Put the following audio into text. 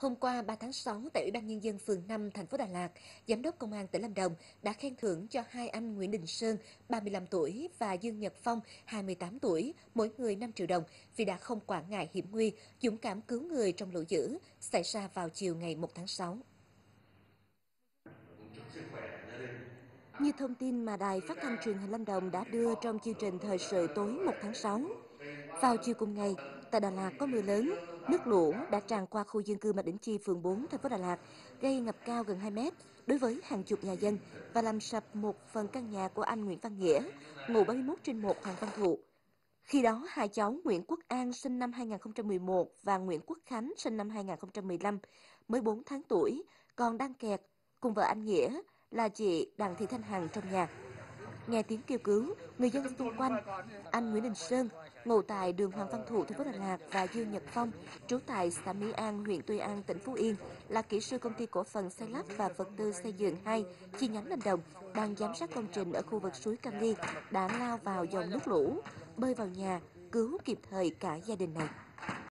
Hôm qua 3 tháng 6, tại Ủy ban Nhân dân phường 5, thành phố Đà Lạt, Giám đốc Công an tỉnh Lâm Đồng đã khen thưởng cho hai anh Nguyễn Đình Sơn, 35 tuổi và Dương Nhật Phong, 28 tuổi, mỗi người 5 triệu đồng vì đã không quản ngại hiểm nguy, dũng cảm cứu người trong lũ dữ xảy ra vào chiều ngày 1 tháng 6. Chúc sức khỏe gia đình. Như thông tin mà Đài Phát thanh Truyền hình Lâm Đồng đã đưa trong chương trình thời sự tối 1 tháng 6, vào chiều cùng ngày, tại Đà Lạt có mưa lớn, nước lũ đã tràn qua khu dân cư Mạc Đĩnh Chi, phường 4, thành phố Đà Lạt, gây ngập cao gần 2 mét đối với hàng chục nhà dân và làm sập một phần căn nhà của anh Nguyễn Văn Nghĩa, ngụ 71/1 Hoàng Văn Thụ. Khi đó, hai cháu Nguyễn Quốc An sinh năm 2011 và Nguyễn Quốc Khánh sinh năm 2015, mới 4 tháng tuổi, còn đang kẹt cùng vợ anh Nghĩa là chị Đặng Thị Thanh Hằng trong nhà. Nghe tiếng kêu cứu, người dân xung quanh, anh Nguyễn Đình Sơn, ngụ tại đường Hoàng Văn Thụ, thành phố Đà Lạt và Dương Nhật Phong, trú tại xã Mỹ An, huyện Tuy An, tỉnh Phú Yên, là kỹ sư công ty cổ phần xây lắp và vật tư xây dựng 2, chi nhánh Lâm Đồng, đang giám sát công trình ở khu vực suối Cam Ly, đã lao vào dòng nước lũ, bơi vào nhà, cứu kịp thời cả gia đình này.